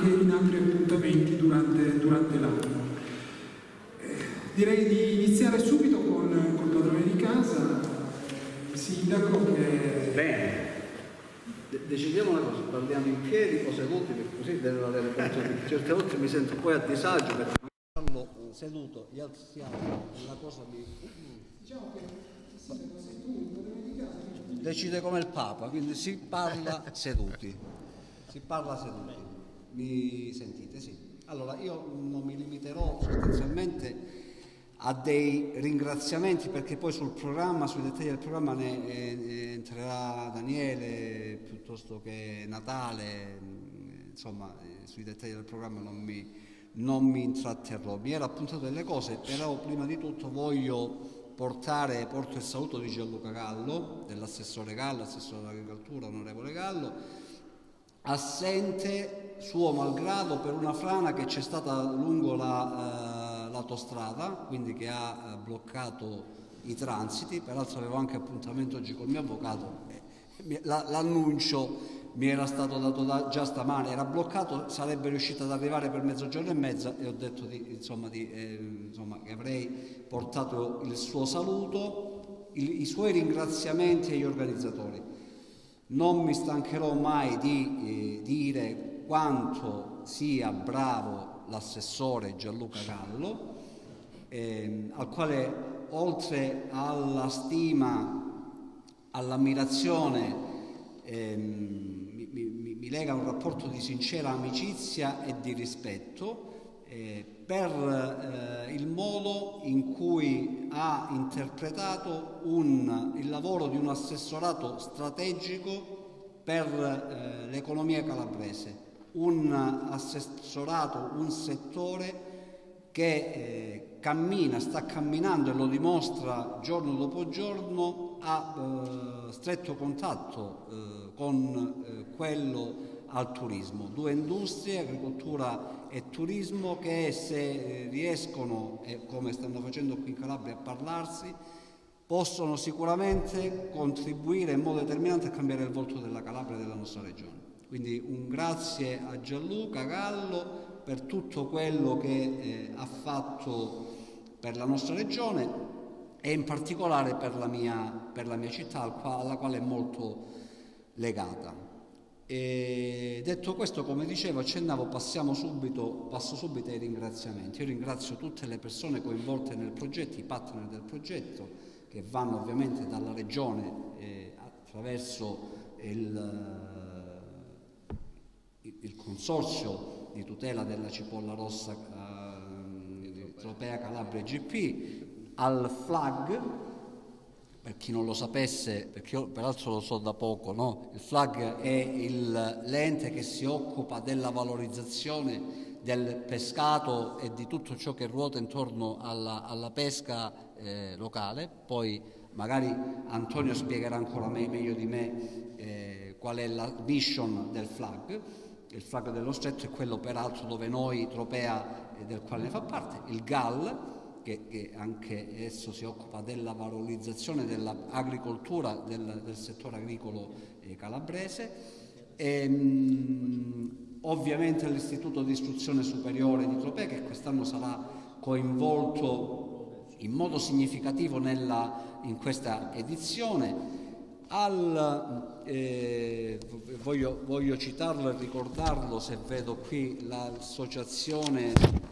in altri appuntamenti durante l'anno. Direi di iniziare subito col padrone di casa, il sindaco che... Bene, decidiamo una cosa, parliamo in piedi o seduti, perché così deve avere conto di... Certe volte mi sento poi a disagio perché parlo seduto, gli altri si alzano, è una cosa di... Diciamo che il sindaco sei tu, il padrone di casa... Decide come il Papa, quindi si parla seduti. Si parla seduti. Mi sentite? Sì. Allora, io non mi limiterò sostanzialmente a dei ringraziamenti, perché poi sul programma, sui dettagli del programma ne entrerà Daniele piuttosto che Natale, insomma sui dettagli del programma non mi intratterrò. Mi ero appuntato delle cose, però prima di tutto porto il saluto di Gianluca Gallo, dell'assessore Gallo, assessore dell'agricoltura, onorevole Gallo, assente suo malgrado per una frana che c'è stata lungo l'autostrada, quindi che ha bloccato i transiti. Peraltro avevo anche appuntamento oggi col mio avvocato, l'annuncio mi era stato dato già stamane, era bloccato, sarebbe riuscito ad arrivare per mezzogiorno e mezza, e ho detto che avrei portato il suo saluto, i suoi ringraziamenti agli organizzatori. Non mi stancherò mai di dire quanto sia bravo l'assessore Gianluca Gallo, al quale, oltre alla stima, all'ammirazione, mi lega un rapporto di sincera amicizia e di rispetto per il modo in cui ha interpretato il lavoro di un assessorato strategico per l'economia calabrese, un assessorato, un settore che sta camminando, e lo dimostra giorno dopo giorno, a stretto contatto con quello al turismo. Due industrie, agricoltura e turismo, che se riescono, come stanno facendo qui in Calabria, a parlarsi, possono sicuramente contribuire in modo determinante a cambiare il volto della Calabria e della nostra regione. Quindi un grazie a Gianluca Gallo per tutto quello che ha fatto per la nostra regione e in particolare per la mia città, alla quale è molto legata. E detto questo, come dicevo, accennavo, passo subito ai ringraziamenti. Io ringrazio tutte le persone coinvolte nel progetto, i partner del progetto, che vanno ovviamente dalla regione attraverso il consorzio di tutela della cipolla rossa Tropea Calabria GP, al FLAG, per chi non lo sapesse, perché io peraltro lo so da poco, no? Il FLAG è l'ente che si occupa della valorizzazione del pescato e di tutto ciò che ruota intorno alla pesca locale. Poi magari Antonio spiegherà ancora meglio di me qual è la mission del FLAG. Il FLAG dello Stretto è quello peraltro dove noi, Tropea, del quale ne fa parte, il GAL, che anche esso si occupa della valorizzazione dell'agricoltura, del settore agricolo calabrese, ovviamente l'Istituto di Istruzione Superiore di Tropea, che quest'anno sarà coinvolto in modo significativo in questa edizione. Voglio citarlo e ricordarlo, se vedo qui l'associazione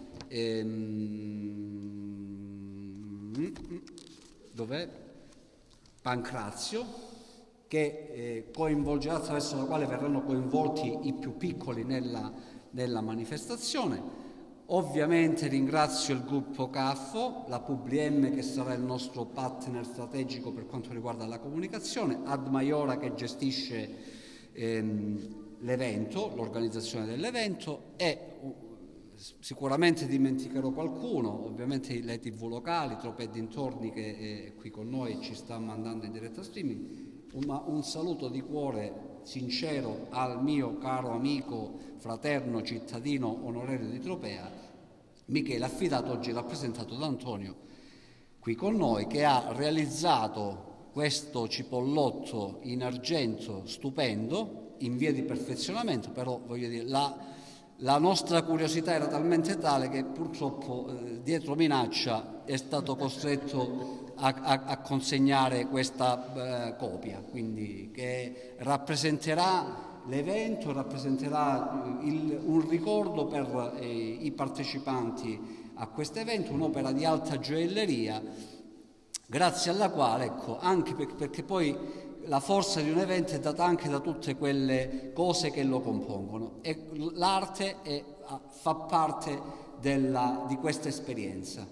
dov'è? Pancrazio, che coinvolgerà, attraverso la quale verranno coinvolti i più piccoli nella manifestazione. Ovviamente ringrazio il gruppo CAFO, la PubbliM, che sarà il nostro partner strategico per quanto riguarda la comunicazione, Ad Maiora, che gestisce l'evento, l'organizzazione dell'evento, e sicuramente dimenticherò qualcuno, ovviamente le TV locali, Tropea e dintorni, che è qui con noi, ci sta mandando in diretta streaming. Un saluto di cuore sincero al mio caro amico, fraterno, cittadino onorario di Tropea, Michele, affidato oggi, rappresentato da Antonio qui con noi, che ha realizzato questo cipollotto in argento stupendo, in via di perfezionamento, però voglio dire, la nostra curiosità era talmente tale che purtroppo dietro minaccia è stato costretto a consegnare questa copia, quindi che rappresenterà l'evento, rappresenterà un ricordo per i partecipanti a questo evento, un'opera di alta gioielleria, grazie alla quale, ecco, anche perché poi la forza di un evento è data anche da tutte quelle cose che lo compongono, e l'arte fa parte di questa esperienza.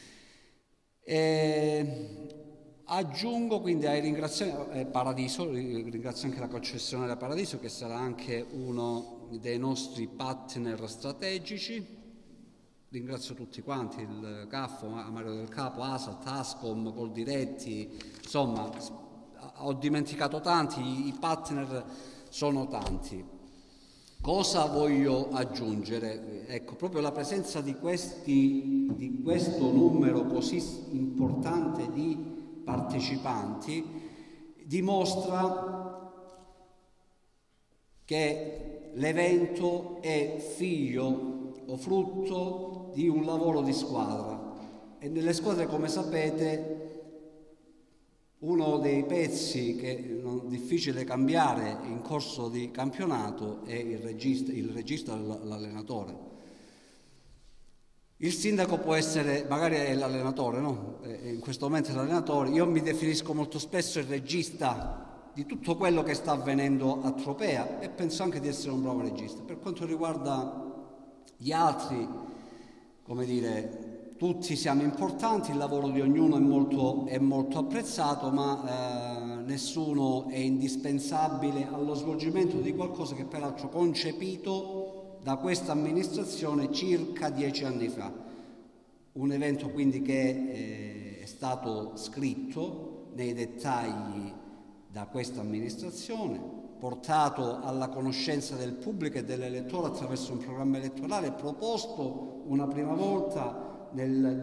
Aggiungo quindi ai ringraziamenti Paradiso, ringrazio anche la concessionaria Paradiso, che sarà anche uno dei nostri partner strategici. Ringrazio tutti quanti, il CAF, Mario del Capo, ASAT, Ascom, Coldiretti, insomma ho dimenticato tanti, i partner sono tanti. Cosa voglio aggiungere? Ecco, proprio la presenza di questo numero così importante di partecipanti dimostra che l'evento è figlio o frutto di un lavoro di squadra, e nelle squadre, come sapete, uno dei pezzi che è difficile cambiare in corso di campionato è il regista l'allenatore. Il sindaco può essere, magari è l'allenatore, no? In questo momento è l'allenatore. Io mi definisco molto spesso il regista di tutto quello che sta avvenendo a Tropea, e penso anche di essere un bravo regista. Per quanto riguarda gli altri, come dire, tutti siamo importanti, il lavoro di ognuno è molto apprezzato, ma nessuno è indispensabile allo svolgimento di qualcosa che peraltro concepito da questa amministrazione circa 10 anni fa. Un evento quindi che è stato scritto nei dettagli da questa amministrazione, portato alla conoscenza del pubblico e dell'elettore attraverso un programma elettorale proposto una prima volta nel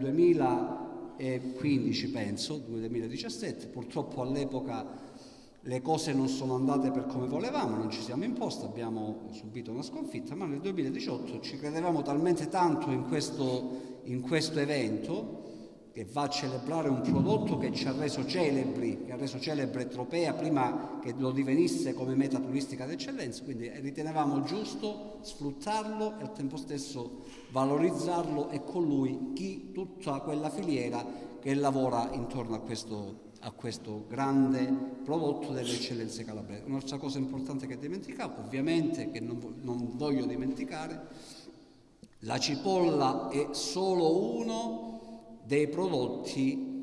2015, penso, 2017. Purtroppo all'epoca le cose non sono andate per come volevamo, non ci siamo imposti, abbiamo subito una sconfitta, ma nel 2018 ci credevamo talmente tanto in questo evento, che va a celebrare un prodotto che ci ha reso celebri, che ha reso celebre Tropea prima che lo divenisse come meta turistica d'eccellenza, quindi ritenevamo giusto sfruttarlo e al tempo stesso valorizzarlo, e con lui tutta quella filiera che lavora intorno a questo grande prodotto delle eccellenze calabresi. Un'altra cosa importante che dimenticavo, ovviamente, che non voglio dimenticare, la cipolla è solo uno dei prodotti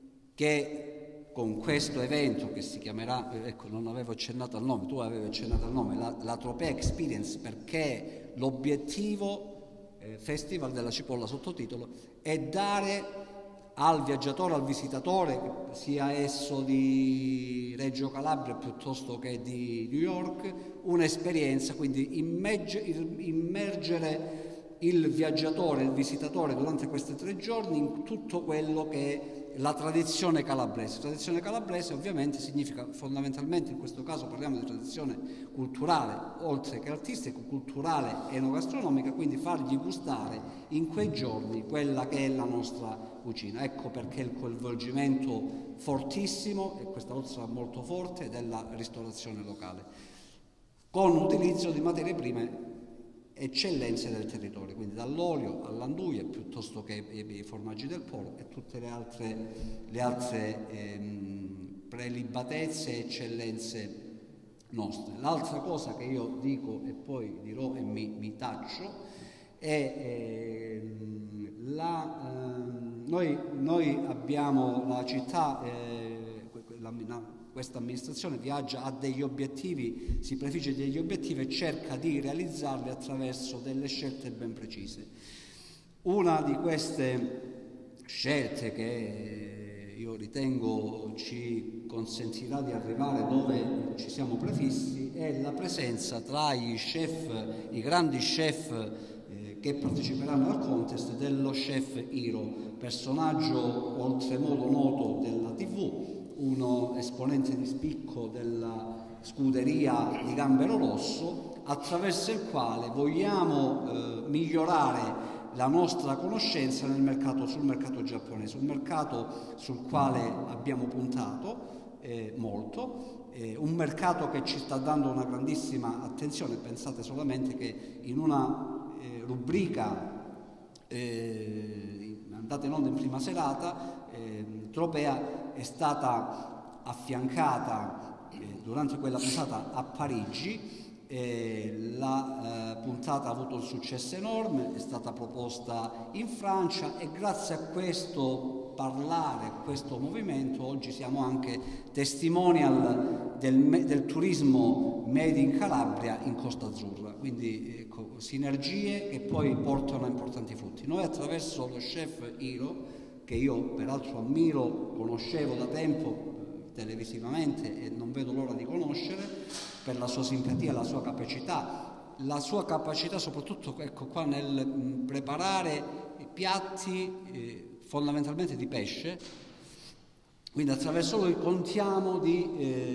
che con questo evento, che si chiamerà, ecco, non avevo accennato al nome, tu avevi accennato al nome, la Tropea Experience, perché l'obiettivo Festival della Cipolla, sottotitolo, è dare al viaggiatore, al visitatore, sia esso di Reggio Calabria piuttosto che di New York, un'esperienza, quindi immergere il viaggiatore, il visitatore durante questi 3 giorni in tutto quello che è la tradizione calabrese. Tradizione calabrese ovviamente significa fondamentalmente, in questo caso parliamo di tradizione culturale, oltre che artistica, culturale, enogastronomica, quindi fargli gustare in quei giorni quella che è la nostra cucina. Ecco perché il coinvolgimento fortissimo, e questa volta sarà molto forte, della ristorazione locale, con utilizzo di materie prime eccellenze del territorio, quindi dall'olio all'anduia, piuttosto che i formaggi del Polo e tutte le altre prelibatezze e eccellenze nostre. L'altra cosa che io dico e poi dirò e mi taccio è noi abbiamo la città, questa amministrazione viaggia, ha degli obiettivi, si prefigge degli obiettivi e cerca di realizzarli attraverso delle scelte ben precise. Una di queste scelte che io ritengo ci consentirà di arrivare dove ci siamo prefissi è la presenza tra i grandi chef che parteciperanno al contest, dello chef Hiro, personaggio oltremodo noto della TV, uno esponente di spicco della scuderia di Gambero Rosso, attraverso il quale vogliamo migliorare la nostra conoscenza sul mercato giapponese, un mercato sul quale abbiamo puntato molto, un mercato che ci sta dando una grandissima attenzione. Pensate solamente che in una rubrica andata in onda in prima serata, Tropea è stata affiancata durante quella puntata a Parigi. La puntata ha avuto un successo enorme, è stata proposta in Francia e grazie a questo parlare, a questo movimento, oggi siamo anche testimonial del turismo made in Calabria in Costa Azzurra, quindi ecco, sinergie che poi portano a importanti frutti. Noi attraverso lo chef Hiro, che io peraltro ammiro, conoscevo da tempo televisivamente e non vedo l'ora di conoscere, per la sua simpatia, la sua capacità soprattutto ecco qua nel preparare piatti fondamentalmente di pesce, quindi attraverso lui contiamo di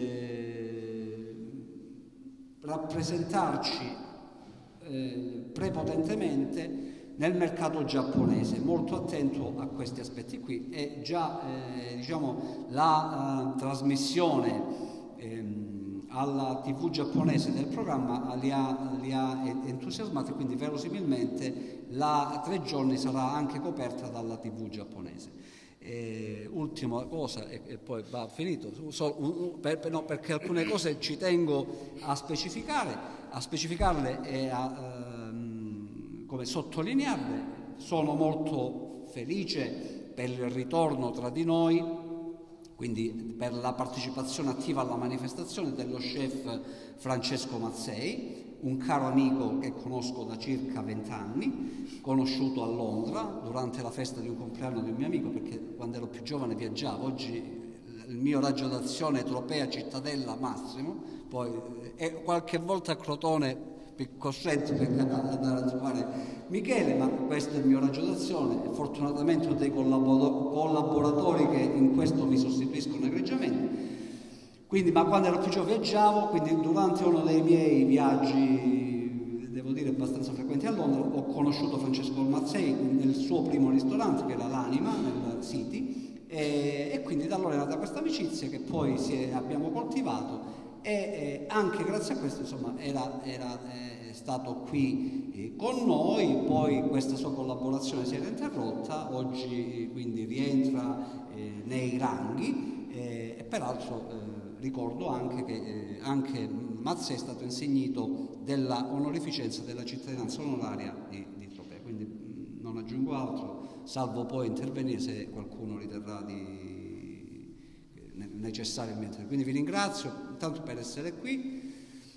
rappresentarci prepotentemente nel mercato giapponese, molto attento a questi aspetti qui, e già diciamo, la trasmissione alla TV giapponese del programma li ha entusiasmati, quindi verosimilmente la 3 giorni sarà anche coperta dalla TV giapponese. Ultima cosa e poi va finito, perché alcune cose ci tengo a specificarle e come sottolinearle. Sono molto felice per il ritorno tra di noi, quindi per la partecipazione attiva alla manifestazione dello chef Francesco Mazzei, un caro amico che conosco da circa 20 anni, conosciuto a Londra durante la festa di un compleanno di un mio amico, perché quando ero più giovane viaggiavo, oggi il mio raggio d'azione è Tropea, Cittadella, Massimo, poi qualche volta a Crotone costretto per andare a trovare Michele, ma questo è il mio raggio d'azione. Fortunatamente ho dei collaboratori che in questo mi sostituiscono egregiamente. Quindi, ma quando ero più giovane viaggiavo, quindi durante uno dei miei viaggi, devo dire abbastanza frequenti a Londra, ho conosciuto Francesco Mazzei nel suo primo ristorante, che era l'Anima, nel City, e quindi da allora è nata questa amicizia che poi abbiamo coltivato. E anche grazie a questo insomma era stato qui con noi, poi questa sua collaborazione si era interrotta, oggi quindi rientra nei ranghi e peraltro ricordo anche che anche Mazzei è stato insignito della onorificenza della cittadinanza onoraria di Tropea, quindi non aggiungo altro, salvo poi intervenire se qualcuno riterrà necessariamente. Quindi vi ringrazio intanto per essere qui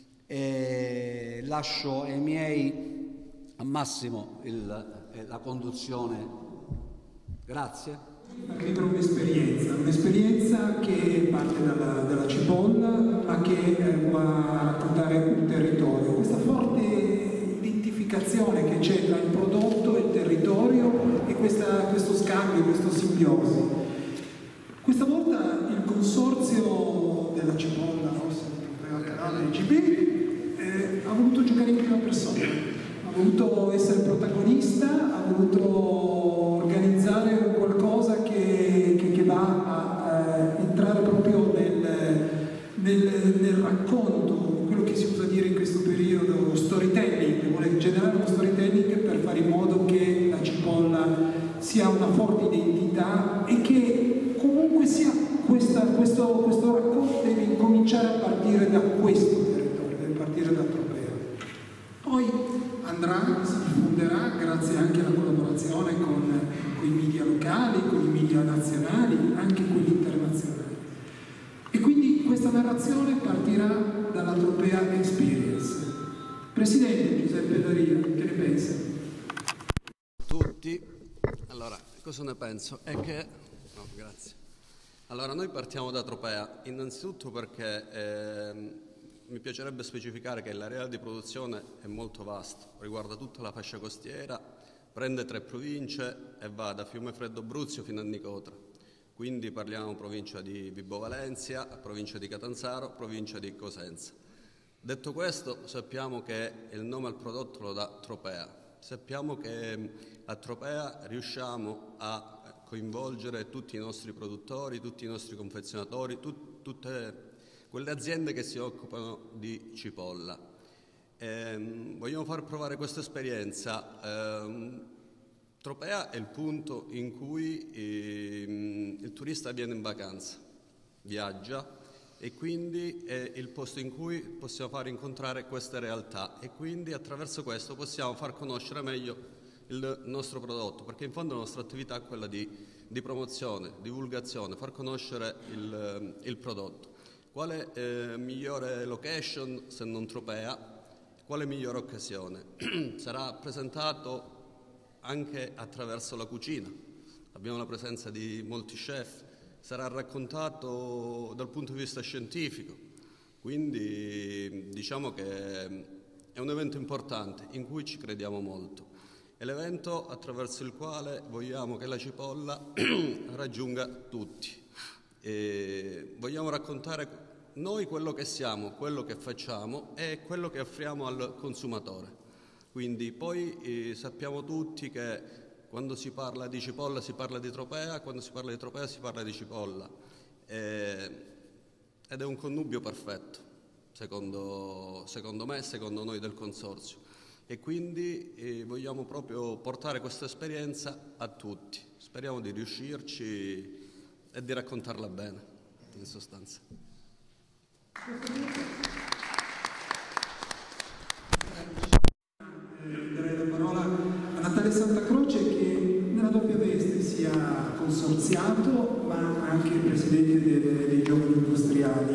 e lascio a Massimo la conduzione. Grazie. Vivere un'esperienza che parte dalla cipolla ma che va a raccontare un territorio, questa forte identificazione che c'è tra il prodotto e il territorio e questo scambio, questo simbiosi. Questa volta il consorzio della cipolla, forse il canale IGB, ha voluto giocare in prima persona, ha voluto essere protagonista, ha voluto organizzare qualcosa che va a entrare proprio nel racconto, quello che si usa dire in questo periodo, storytelling, vuole generare uno storytelling per fare in modo che la cipolla sia una forte identità e che comunque sia questo racconto deve incominciare a partire da questo territorio, deve partire da Tropea. Poi si diffonderà grazie anche alla collaborazione con i media locali, con i media nazionali, anche quelli internazionali. E quindi questa narrazione partirà dalla Tropea Experience. Presidente Giuseppe Daria, che ne pensa? Tutti. Allora, cosa ne penso? È che... No, grazie. Allora, noi partiamo da Tropea, innanzitutto perché mi piacerebbe specificare che l'area di produzione è molto vasta, riguarda tutta la fascia costiera, prende 3 province e va da Fiumefreddo Bruzio fino a Nicotra. Quindi parliamo provincia di Vibo Valentia, provincia di Catanzaro, provincia di Cosenza. Detto questo, sappiamo che il nome al prodotto lo dà Tropea. Sappiamo che a Tropea riusciamo a coinvolgere tutti i nostri produttori, tutti i nostri confezionatori, tutte quelle aziende che si occupano di cipolla. Vogliamo far provare questa esperienza. Tropea è il punto in cui il turista viene in vacanza, viaggia, e quindi è il posto in cui possiamo far incontrare queste realtà, e quindi attraverso questo possiamo far conoscere meglio il nostro prodotto, perché in fondo la nostra attività è quella di promozione, divulgazione, far conoscere il prodotto. Quale migliore location se non Tropea? Quale migliore occasione? Sarà presentato anche attraverso la cucina. Abbiamo la presenza di molti chef, sarà raccontato dal punto di vista scientifico, quindi diciamo che è un evento importante in cui ci crediamo molto. È l'evento attraverso il quale vogliamo che la cipolla raggiunga tutti. E vogliamo raccontare noi quello che siamo, quello che facciamo e quello che offriamo al consumatore. Quindi poi sappiamo tutti che quando si parla di cipolla si parla di Tropea, quando si parla di Tropea si parla di cipolla. Ed è un connubio perfetto, secondo me e secondo noi del Consorzio. E quindi vogliamo proprio portare questa esperienza a tutti. Speriamo di riuscirci e di raccontarla bene, in sostanza. Darei la parola a Natale Santa Croce, che nella doppia veste sia consorziato ma anche presidente dei giovani industriali.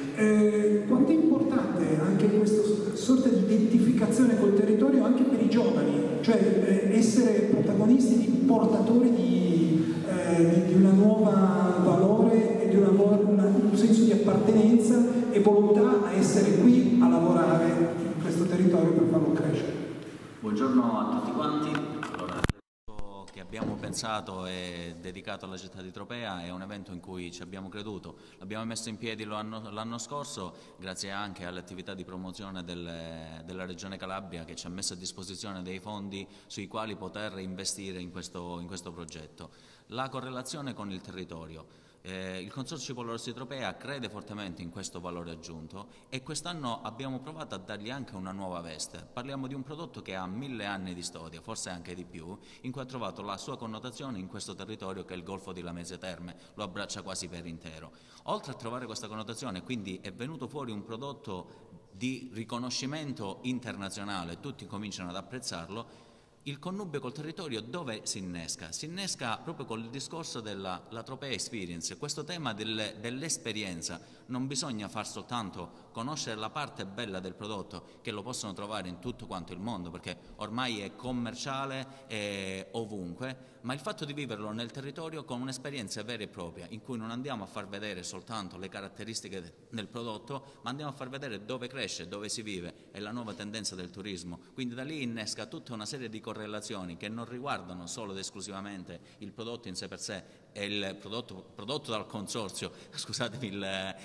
Quanto è importante anche questa sorta di identificazione col territorio anche per i giovani, cioè essere protagonisti, di portatori di una nuova valore e di un senso di appartenenza e volontà a essere qui a lavorare in questo territorio per farlo crescere. Buongiorno a tutti quanti. Allora, l'evento che abbiamo pensato e dedicato alla città di Tropea è un evento in cui ci abbiamo creduto. L'abbiamo messo in piedi l'anno scorso grazie anche alle attività di promozione della Regione Calabria, che ci ha messo a disposizione dei fondi sui quali poter investire in questo progetto. La correlazione con il territorio. Il Consorzio Cipolla Rossi Tropea crede fortemente in questo valore aggiunto e quest'anno abbiamo provato a dargli anche una nuova veste. Parliamo di un prodotto che ha 1000 anni di storia, forse anche di più, in cui ha trovato la sua connotazione in questo territorio che è il Golfo di Lamezia Terme, lo abbraccia quasi per intero. Oltre a trovare questa connotazione, quindi è venuto fuori un prodotto di riconoscimento internazionale, tutti cominciano ad apprezzarlo. Il connubio col territorio dove si innesca? Si innesca proprio col discorso della Tropea Experience, questo tema dell'esperienza. Non bisogna far soltanto conoscere la parte bella del prodotto, che lo possono trovare in tutto quanto il mondo, perché ormai è commerciale ovunque, ma il fatto di viverlo nel territorio con un'esperienza vera e propria, in cui non andiamo a far vedere soltanto le caratteristiche del prodotto, ma andiamo a far vedere dove cresce, dove si vive, è la nuova tendenza del turismo. Quindi da lì innesca tutta una serie di correlazioni che non riguardano solo ed esclusivamente il prodotto in sé per sé e il prodotto dal consorzio, scusatemi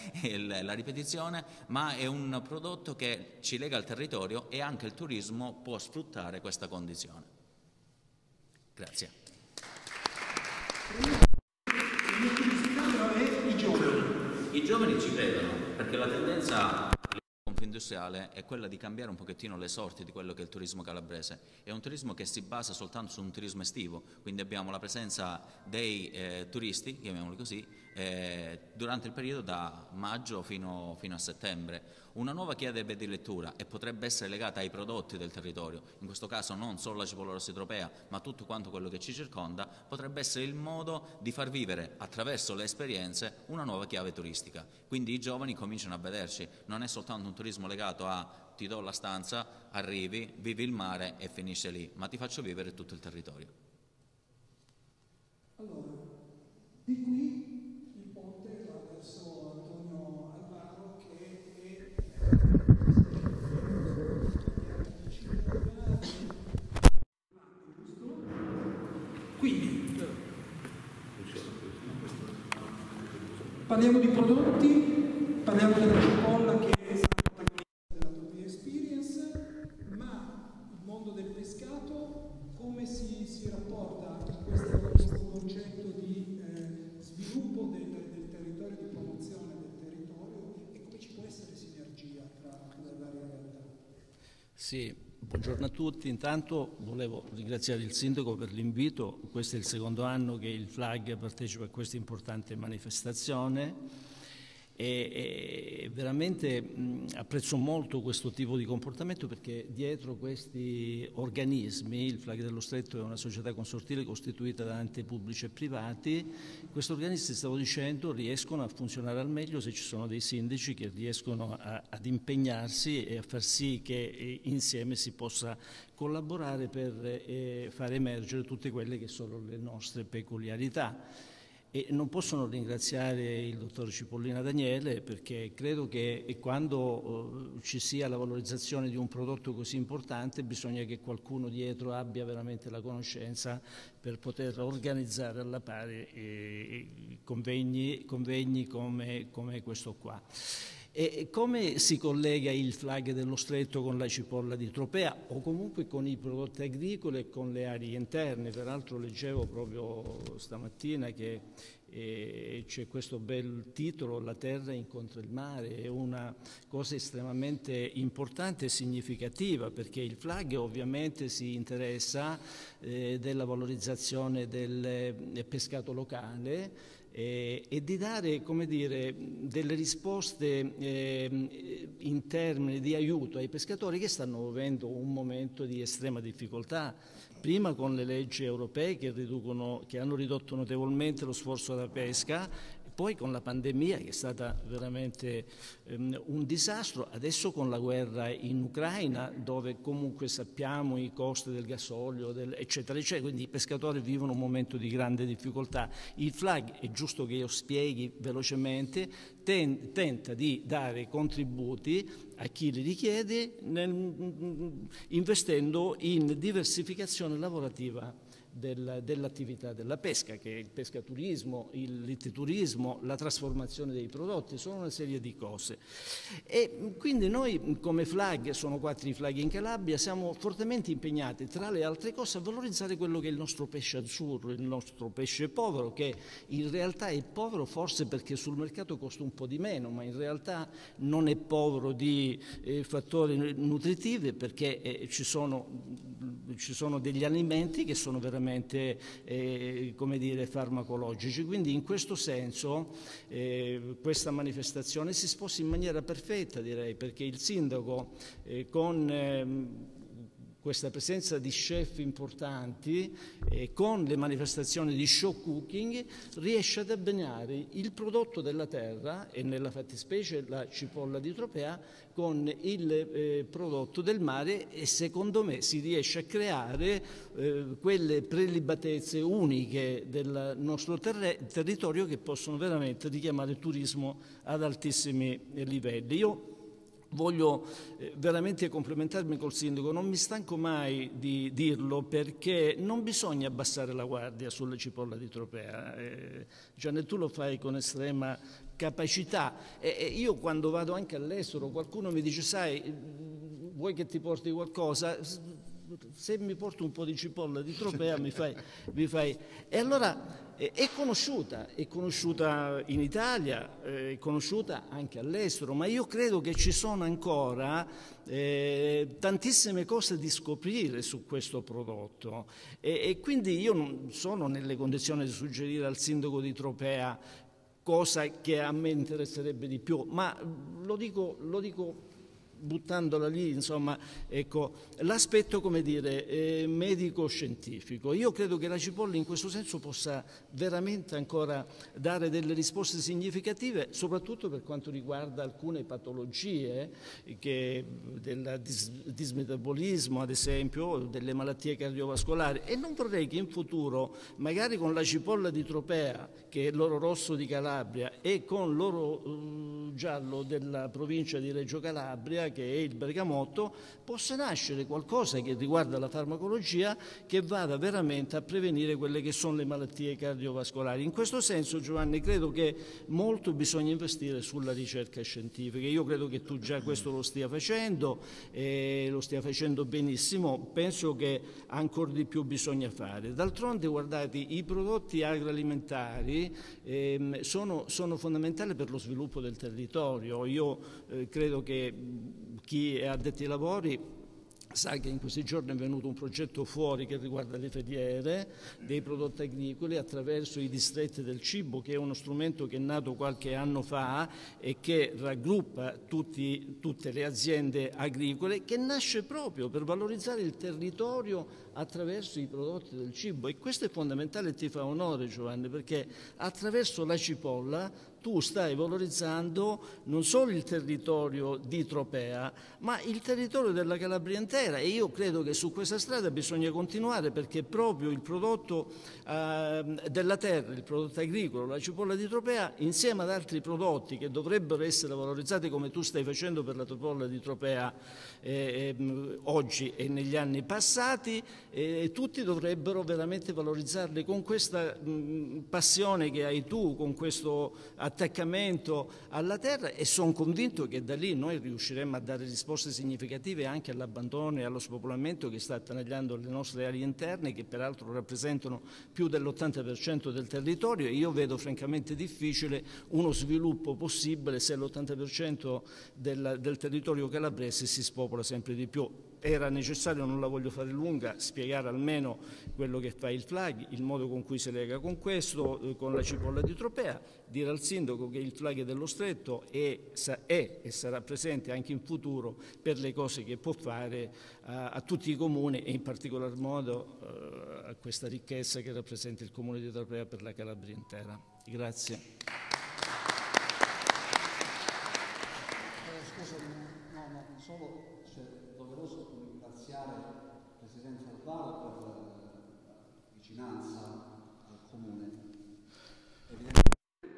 la ripetizione, ma è un prodotto che ci lega al territorio e anche il turismo può sfruttare questa condizione. Grazie. I giovani ci credono, perché la tendenza industriale è quella di cambiare un pochettino le sorti di quello che è il turismo calabrese. È un turismo che si basa soltanto su un turismo estivo, quindi abbiamo la presenza dei turisti, chiamiamoli così, durante il periodo da maggio fino a settembre. Una nuova chiave di lettura e potrebbe essere legata ai prodotti del territorio, in questo caso non solo la Cipolla Rossi Tropea, ma tutto quanto quello che ci circonda, potrebbe essere il modo di far vivere attraverso le esperienze una nuova chiave turistica. Quindi i giovani cominciano a vederci, non è soltanto un turismo legato a ti do la stanza, arrivi, vivi il mare e finisce lì, ma ti faccio vivere tutto il territorio. Allora, di qui il ponte va verso Antonio Alvaro, che è quindi parliamo di prodotti, parliamo della cipolla che è protagonista della Sì, buongiorno a tutti. Intanto volevo ringraziare il Sindaco per l'invito. Questo è il secondo anno che il FLAG partecipa a questa importante manifestazione e veramente apprezzo molto questo tipo di comportamento, perché dietro questi organismi, il FLAG dello Stretto è una società consortile costituita da enti pubblici e privati, questi organismi, stavo dicendo, riescono a funzionare al meglio se ci sono dei sindaci che riescono ad impegnarsi e a far sì che insieme si possa collaborare per far emergere tutte quelle che sono le nostre peculiarità. E non posso non ringraziare il dottor Cipollina Daniele, perché credo che quando ci sia la valorizzazione di un prodotto così importante bisogna che qualcuno dietro abbia veramente la conoscenza per poter organizzare alla pari convegni come questo qua. E come si collega il FLAG dello Stretto con la cipolla di Tropea o comunque con i prodotti agricoli e con le aree interne? Peraltro leggevo proprio stamattina che c'è questo bel titolo, La terra incontra il mare, è una cosa estremamente importante e significativa, perché il FLAG ovviamente si interessa della valorizzazione del pescato locale e di dare, come dire, delle risposte in termini di aiuto ai pescatori che stanno vivendo un momento di estrema difficoltà, prima con le leggi europee che hanno ridotto notevolmente lo sforzo da pesca, poi con la pandemia che è stata veramente un disastro, adesso con la guerra in Ucraina, dove comunque sappiamo i costi del gasolio, eccetera, eccetera, quindi i pescatori vivono un momento di grande difficoltà. Il FLAG, è giusto che io spieghi velocemente, tenta di dare contributi a chi li richiede investendo in diversificazione lavorativa dell'attività della pesca, che è il pescaturismo, il littiturismo, la trasformazione dei prodotti, sono una serie di cose. E quindi noi come FLAG, sono 4 i FLAG in Calabria, siamo fortemente impegnati, tra le altre cose, a valorizzare quello che è il nostro pesce azzurro, il nostro pesce povero, che in realtà è povero forse perché sul mercato costa un po' di meno, ma in realtà non è povero di fattori nutritivi, perché ci sono degli alimenti che sono veramente come dire, farmacologici. Quindi in questo senso questa manifestazione si sposa in maniera perfetta, direi, perché il sindaco con questa presenza di chef importanti con le manifestazioni di show cooking riesce ad abbinare il prodotto della terra, e nella fattispecie la cipolla di Tropea, con il prodotto del mare, e secondo me si riesce a creare quelle prelibatezze uniche del nostro territorio che possono veramente richiamare turismo ad altissimi livelli. Io voglio veramente complimentarmi col sindaco, non mi stanco mai di dirlo, perché non bisogna abbassare la guardia sulla cipolla di Tropea. Gianni, tu lo fai con estrema capacità e io quando vado anche all'estero qualcuno mi dice: sai, vuoi che ti porti qualcosa? Se mi porto un po' di cipolla di Tropea mi fai. E allora è conosciuta in Italia, è conosciuta anche all'estero, ma io credo che ci sono ancora tantissime cose di scoprire su questo prodotto e quindi io non sono nelle condizioni di suggerire al sindaco di Tropea cosa che a me interesserebbe di più, ma lo dico buttandola lì, insomma, ecco, l'aspetto, come dire, medico-scientifico. Io credo che la cipolla in questo senso possa veramente ancora dare delle risposte significative, soprattutto per quanto riguarda alcune patologie del dismetabolismo, ad esempio, delle malattie cardiovascolari, e non vorrei che in futuro, magari con la cipolla di Tropea, che è l'oro rosso di Calabria, e con l'oro giallo della provincia di Reggio Calabria, che è il bergamotto, possa nascere qualcosa che riguarda la farmacologia che vada veramente a prevenire quelle che sono le malattie cardiovascolari. In questo senso, Giovanni, credo che molto bisogna investire sulla ricerca scientifica. Io credo che tu già questo lo stia facendo e lo stia facendo benissimo. Penso che ancora di più bisogna fare. D'altronde, guardate, i prodotti agroalimentari sono fondamentali per lo sviluppo del territorio. Io credo che chi è addetti ai lavori sa che in questi giorni è venuto un progetto fuori che riguarda le filiere dei prodotti agricoli attraverso i distretti del cibo, che è uno strumento che è nato qualche anno fa e che raggruppa tutte le aziende agricole, che nasce proprio per valorizzare il territorio attraverso i prodotti del cibo. E questo è fondamentale e ti fa onore, Giovanni, perché attraverso la cipolla tu stai valorizzando non solo il territorio di Tropea, ma il territorio della Calabria intera, e io credo che su questa strada bisogna continuare, perché proprio il prodotto della terra, il prodotto agricolo, la cipolla di Tropea, insieme ad altri prodotti che dovrebbero essere valorizzati come tu stai facendo per la cipolla di Tropea oggi e negli anni passati, tutti dovrebbero veramente valorizzarli con questa passione che hai tu, con questo attaccamento alla terra, e sono convinto che da lì noi riusciremo a dare risposte significative anche all'abbandono e allo spopolamento che sta attanagliando le nostre aree interne, che peraltro rappresentano più dell'80% del territorio, e io vedo francamente difficile uno sviluppo possibile se l'80% del territorio calabrese si spopola sempre di più. Era necessario, non la voglio fare lunga, spiegare almeno quello che fa il FLAG, il modo con cui si lega con questo, con la cipolla di Tropea, dire al sindaco che il FLAG dello Stretto è e sarà presente anche in futuro per le cose che può fare a tutti i comuni, e in particolar modo a questa ricchezza che rappresenta il comune di Tropea per la Calabria intera. Grazie. Solo doveroso ringraziare il Presidente Alvaro per la vicinanza al Comune. Evidentemente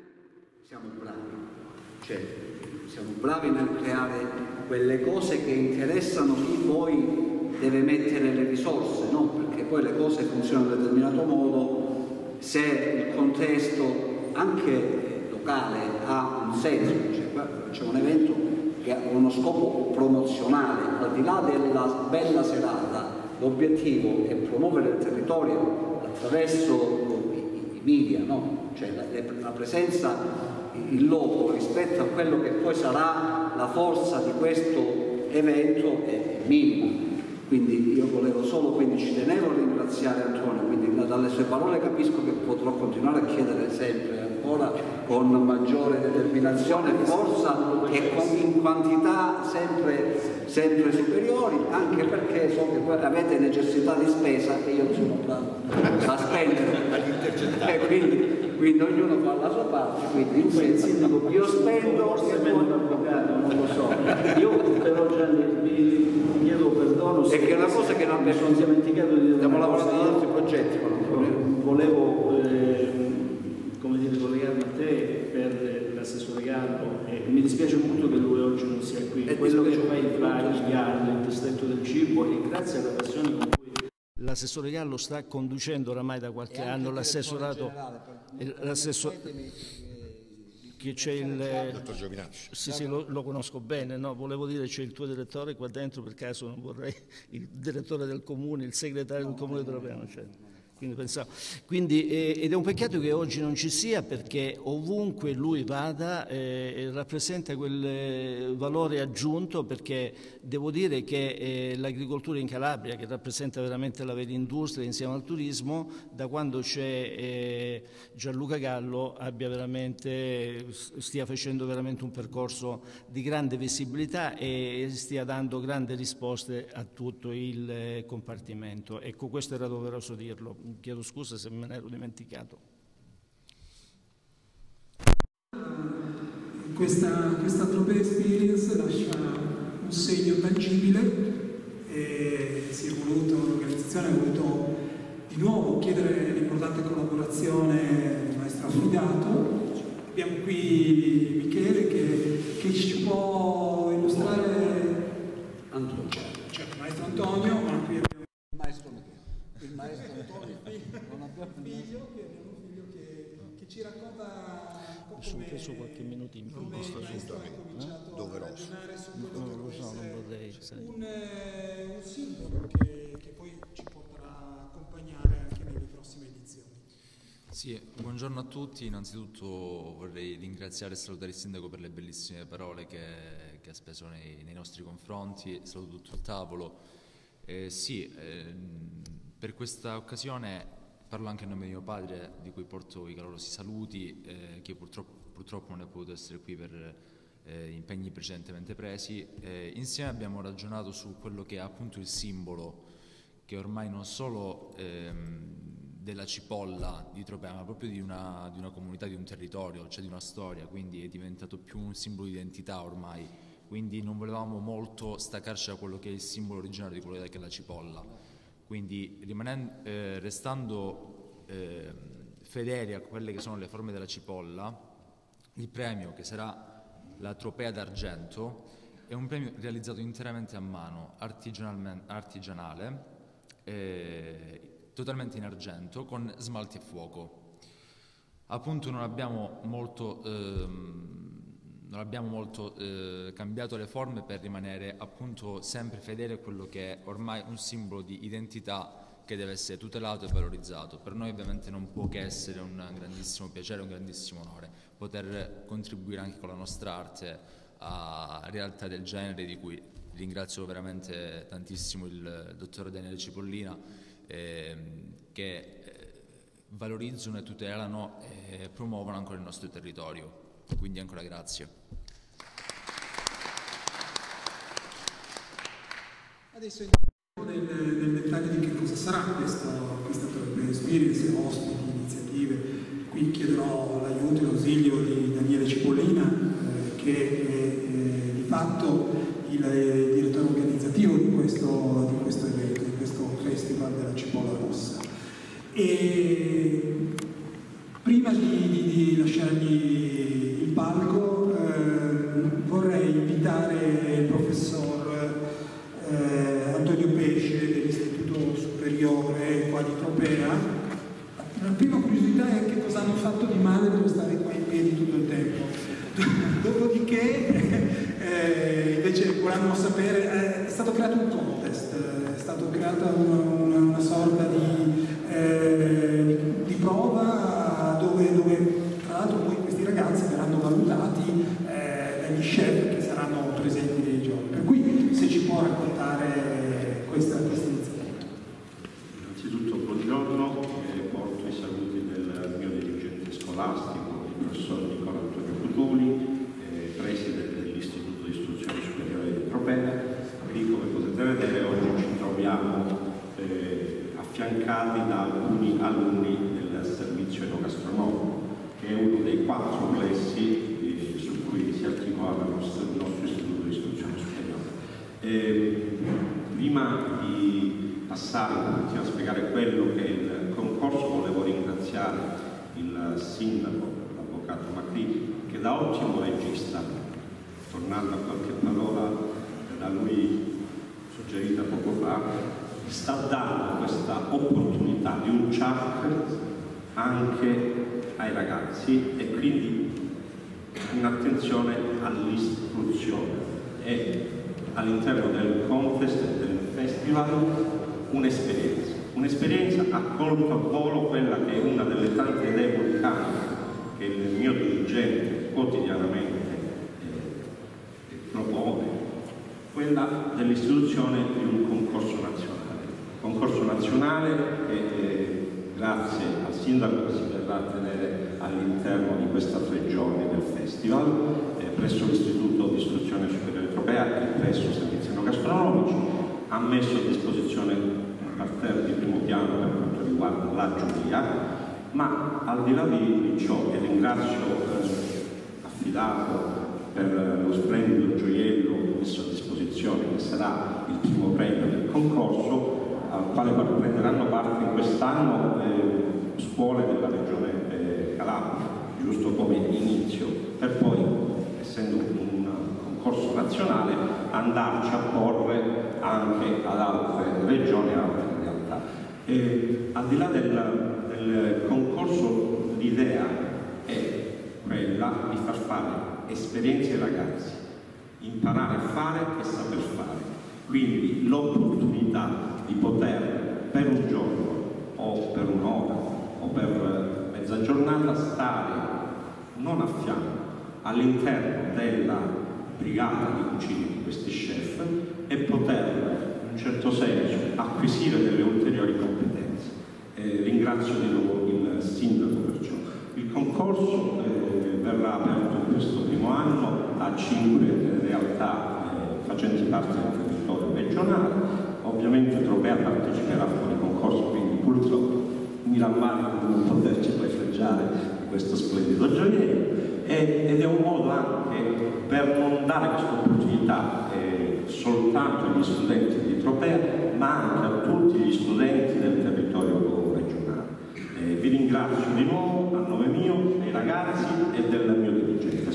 siamo bravi nel creare quelle cose che interessano chi poi deve mettere le risorse, no? Perché poi le cose funzionano in un determinato modo se il contesto anche locale ha un senso. C'è un evento che ha uno scopo promozionale, al di là della bella serata, l'obiettivo è promuovere il territorio attraverso i media, no? Cioè la presenza in loco rispetto a quello che poi sarà la forza di questo evento è minima. Quindi io volevo solo, ci tenevo a ringraziare Antonio, quindi dalle sue parole capisco che potrò continuare a chiedere sempre ancora con maggiore determinazione, forza e in quantità sempre superiori, anche perché so che voi avete necessità di spesa e io non sono bravo a spendere, quindi ognuno fa la sua parte, quindi io spendo forse meno l'avvocato, non lo so. Io però già vi chiedo perdono se è una cosa che non mi sono dimenticato di dire. Stiamo lavorando ad altri progetti. Volevo come dire, collegarmi a te per l'assessore Gallo, e mi dispiace molto che lui oggi non sia qui. Quello che fai il Gallo, il distretto del cibo, e grazie alla passione con cui l'assessore Gallo sta conducendo oramai da qualche anno l'assessorato, che c'è il dottor Giovinacci. Sì, lo conosco bene, no? Volevo dire c'è il tuo direttore qua dentro, per caso non vorrei il direttore del comune, il segretario del comune europeo, cioè. Ed è un peccato che oggi non ci sia, perché ovunque lui vada rappresenta quel valore aggiunto, perché devo dire che l'agricoltura in Calabria, che rappresenta veramente la vera industria insieme al turismo, da quando c'è Gianluca Gallo stia facendo veramente un percorso di grande visibilità e stia dando grandi risposte a tutto il compartimento. Ecco, questo era doveroso dirlo. Chiedo scusa se me ne ero dimenticato. Questa Tropea Experience lascia un segno tangibile e l'organizzazione ha voluto di nuovo chiedere l'importante collaborazione del maestro affidato. Abbiamo qui Michele che ci può illustrare Antonio. Certo, il maestro Antonio, ma qui abbiamo il maestro Michele. Il maestro Antonio, non abbiamo un figlio che ci racconta un po' Mi sono preso qualche minuto in più. come il maestro ha cominciato a ragionare su quello che può essere un simbolo che poi ci potrà accompagnare anche nelle prossime edizioni. Sì, buongiorno a tutti. Innanzitutto vorrei ringraziare e salutare il sindaco per le bellissime parole che ha speso nei nostri confronti. Saluto tutto il tavolo. Sì, per questa occasione parlo anche a nome di mio padre, di cui porto i calorosi saluti, che purtroppo non è potuto essere qui per impegni precedentemente presi. Insieme abbiamo ragionato su quello che è appunto il simbolo che ormai non solo della cipolla di Tropea, ma proprio di una comunità, di un territorio, cioè di una storia, quindi è diventato più un simbolo di identità ormai, quindi non volevamo molto staccarci da quello che è il simbolo originario di quello che è la cipolla, quindi restando fedeli a quelle che sono le forme della cipolla, il premio, che sarà la Tropea d'argento, è un premio realizzato interamente a mano, artigianale, totalmente in argento, con smalti e fuoco. Appunto non abbiamo molto cambiato le forme per rimanere appunto sempre fedeli a quello che è ormai un simbolo di identità che deve essere tutelato e valorizzato. Per noi ovviamente non può che essere un grandissimo piacere, un grandissimo onore poter contribuire anche con la nostra arte a realtà del genere, di cui ringrazio veramente tantissimo il dottor Daniele Cipollina, che valorizzano e tutelano e promuovono ancora il nostro territorio. Quindi ancora grazie. Adesso entriamo nel dettaglio di che cosa sarà questa Tropea Experience, ospiti, iniziative. Qui chiederò l'aiuto e l'ausilio di Daniele Cipollina, che è di fatto il direttore organizzativo di questo evento, di questo Festival della Cipolla Rossa. E prima di lasciargli il palco, vorrei invitare il professor Antonio Pesce dell'Istituto Superiore qua di Tropea. La prima curiosità è che cosa hanno fatto di male per stare qua in piedi tutto il tempo. Dopodiché, invece, volevamo sapere, è stato creato un contest, è stata creata una sorta di prova dove tra l'altro poi questi ragazzi verranno valutati dagli chef che saranno presenti nei giorni. Per cui se ci può raccontare questa iniziativa. Innanzitutto buongiorno, porto i saluti del mio dirigente scolastico, il professor Nicola Antonio Cutuli, preside dell'Istituto di Istruzione Superiore di Tropea. Qui, come potete vedere, oggi ci troviamo affiancati da alcuni alunni del servizio enogastronomico, che è uno dei 4 plessi su cui si articola il nostro Istituto di Istruzione Superiore. Prima di passare a spiegare quello che è il concorso, volevo ringraziare il sindaco, l'avvocato Macri, che da ottimo regista, tornando a qualche parola da lui suggerita poco fa, sta dando questa opportunità di un chat anche ai ragazzi e quindi un'attenzione all'istruzione e all'interno del contest e del festival un'esperienza accolta a volo, quella che è una delle tante idee vulcaniche che il mio dirigente quotidianamente propone, quella dell'istituzione di un concorso nazionale che grazie al sindaco che si verrà a tenere all'interno di questa 3 giorni del festival presso l'Istituto di Istruzione Superiore Tropea e presso i servizi enogastronomici, ha messo a disposizione un parterre di primo piano per quanto riguarda la giuria, ma al di là di ciò, e ringrazio affidato per lo splendido gioiello messo a disposizione, che sarà il primo premio del concorso, al quale prenderanno parte in quest'anno scuole della regione Calabria, giusto come inizio, per poi, essendo un concorso nazionale, andarci a porre anche ad altre regioni e altre realtà. Al di là del concorso, l'idea è quella di far fare esperienze ai ragazzi, imparare a fare e saper fare. Quindi l'opportunità di poter per un giorno o per un'ora o per mezza giornata stare non a fianco all'interno della brigata di cucina di questi chef e poter in un certo senso acquisire delle ulteriori competenze. Ringrazio di nuovo il Sindaco per ciò. Il concorso verrà aperto in questo primo anno a 5 realtà facenti parte del territorio regionale. Ovviamente Tropea parteciperà fuori concorso, quindi purtroppo mi rammarico di non poterci poi fregiare di questo splendido gioiello, ed è un modo anche per non dare questa opportunità soltanto agli studenti di Tropea, ma anche a tutti gli studenti del territorio regionale. Vi ringrazio di nuovo a nome mio, dei ragazzi e del mio dirigente.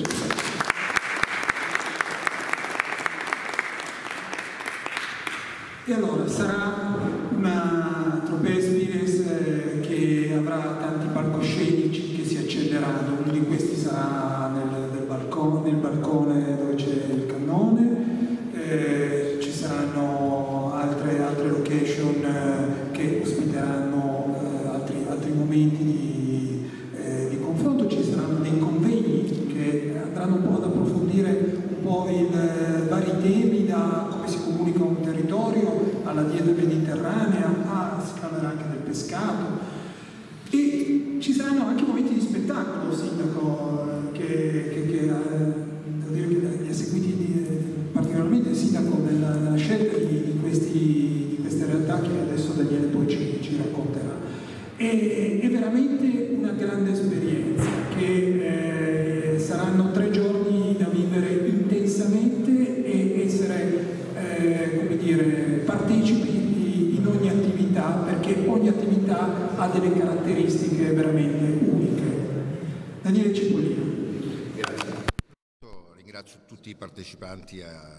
E allora sarà una Tropea Experience che avrà tanti palcoscenici che si accenderanno. Uno di questi sarà nel balcone dove c'è il cannone. Ci saranno altre location che ospiteranno altri momenti di confronto. Ci saranno dei convegni che andranno un po' ad approfondire un po' i vari temi, da come si comunica un territorio alla dieta mediterranea, si parlerà anche del pescato. E ci saranno anche momenti di spettacolo, Sindaco, che devo dire che li ha seguiti particolarmente il Sindaco nella scelta di queste realtà che adesso Daniele poi ci racconterà. È veramente una grande esperienza che saranno 3 giorni da vivere intensamente e essere come dire, partecipi in ogni attività, perché ogni attività ha delle caratteristiche veramente uniche. Daniele Cipollino. Grazie. Ringrazio tutti i partecipanti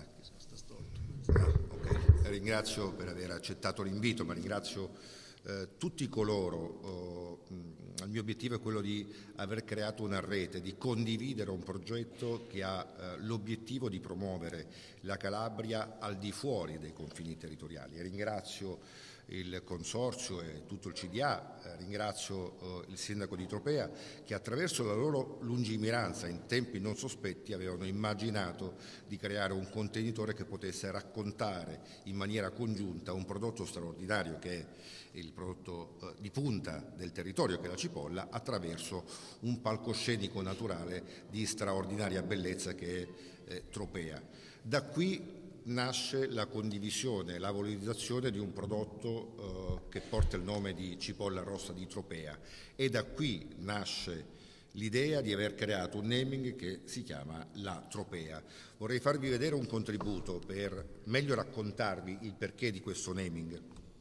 ringrazio per aver accettato l'invito, ma ringrazio tutti coloro. Il mio obiettivo è quello di aver creato una rete, di condividere un progetto che ha l'obiettivo di promuovere la Calabria al di fuori dei confini territoriali. E ringrazio il Consorzio e tutto il CDA, ringrazio il Sindaco di Tropea che attraverso la loro lungimiranza in tempi non sospetti avevano immaginato di creare un contenitore che potesse raccontare in maniera congiunta un prodotto straordinario che è il prodotto di punta del territorio, che è la cipolla, attraverso un palcoscenico naturale di straordinaria bellezza che è Tropea. Da qui nasce la condivisione, la valorizzazione di un prodotto che porta il nome di cipolla rossa di Tropea, e da qui nasce l'idea di aver creato un naming che si chiama La Tropea. Vorrei farvi vedere un contributo per meglio raccontarvi il perché di questo naming.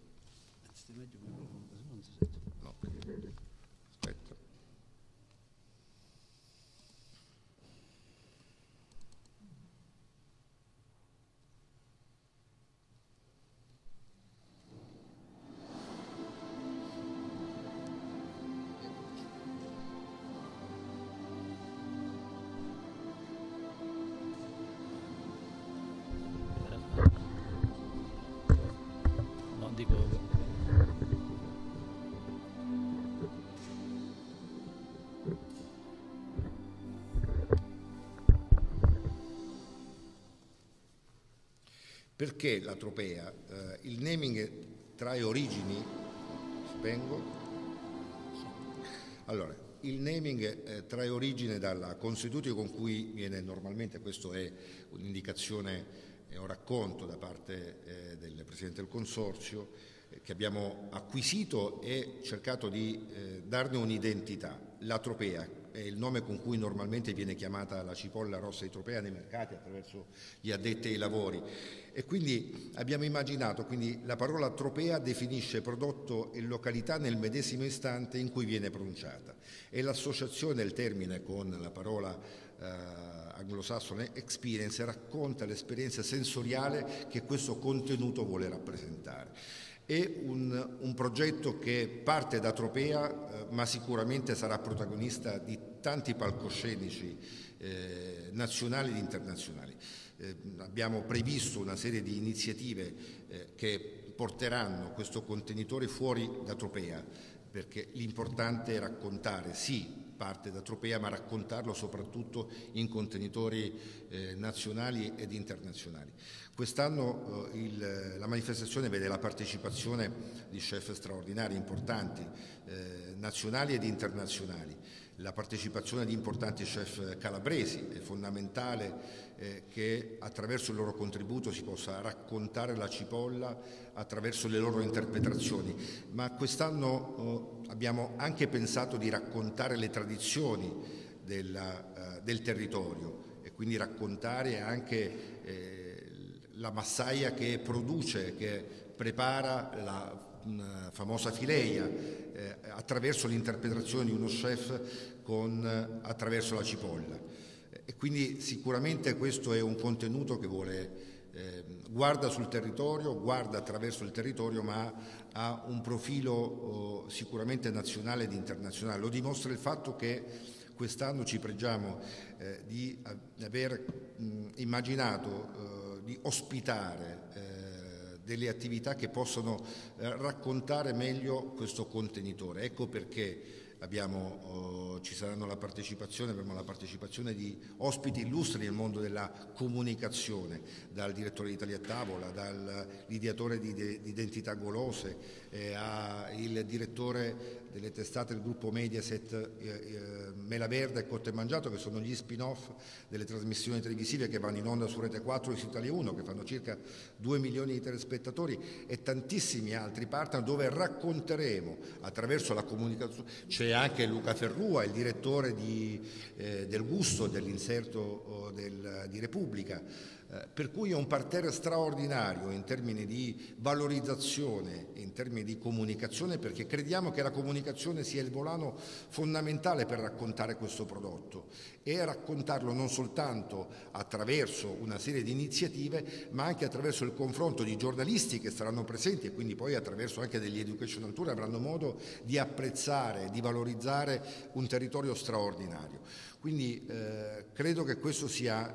No. Aspetta. Non dico. Perché la Tropea? Il naming trae origini, spengo. Allora, il naming trae origine dalla consuetudine con cui viene normalmente, questo è un'indicazione, è un racconto da parte del Presidente del Consorzio, che abbiamo acquisito e cercato di darne un'identità. La Tropea è il nome con cui normalmente viene chiamata la cipolla rossa di Tropea nei mercati attraverso gli addetti ai lavori, e quindi abbiamo immaginato, quindi la parola Tropea definisce prodotto e località nel medesimo istante in cui viene pronunciata, e l'associazione del termine con la parola anglosassone experience racconta l'esperienza sensoriale che questo contenuto vuole rappresentare. È un progetto che parte da Tropea, ma sicuramente sarà protagonista di tanti palcoscenici nazionali ed internazionali. Abbiamo previsto una serie di iniziative che porteranno questo contenitore fuori da Tropea, perché l'importante è raccontare, sì, parte da Tropea, ma raccontarlo soprattutto in contenitori nazionali ed internazionali. Quest'anno la manifestazione vede la partecipazione di chef straordinari, importanti, nazionali ed internazionali. La partecipazione di importanti chef calabresi è fondamentale che attraverso il loro contributo si possa raccontare la cipolla attraverso le loro interpretazioni, ma quest'anno abbiamo anche pensato di raccontare le tradizioni del territorio e quindi raccontare anche la massaia che produce, che prepara la famosa fileia attraverso l'interpretazione di uno chef attraverso la cipolla. E quindi sicuramente questo è un contenuto che guarda sul territorio, guarda attraverso il territorio, ma ha un profilo sicuramente nazionale ed internazionale. Lo dimostra il fatto che quest'anno ci pregiamo di aver immaginato di ospitare delle attività che possono raccontare meglio questo contenitore. Ecco perché ci saranno avremo la partecipazione di ospiti illustri nel mondo della comunicazione, dal direttore di Italia a Tavola, dall'ideatore di Identità Golose, il direttore delle testate del gruppo Mediaset Mela Verde e Cotte Mangiato, che sono gli spin-off delle trasmissioni televisive che vanno in onda su Rete 4 e su Italia 1, che fanno circa 2 milioni di telespettatori, e tantissimi altri partner dove racconteremo attraverso la comunicazione. C'è anche Luca Ferrua, il direttore del gusto dell'inserto di Repubblica, per cui è un parterre straordinario in termini di valorizzazione, in termini di comunicazione, perché crediamo che la comunicazione sia il volano fondamentale per raccontare questo prodotto e raccontarlo non soltanto attraverso una serie di iniziative, ma anche attraverso il confronto di giornalisti che saranno presenti e quindi poi attraverso anche degli educational tour avranno modo di apprezzare, di valorizzare un territorio straordinario. Quindi credo che questo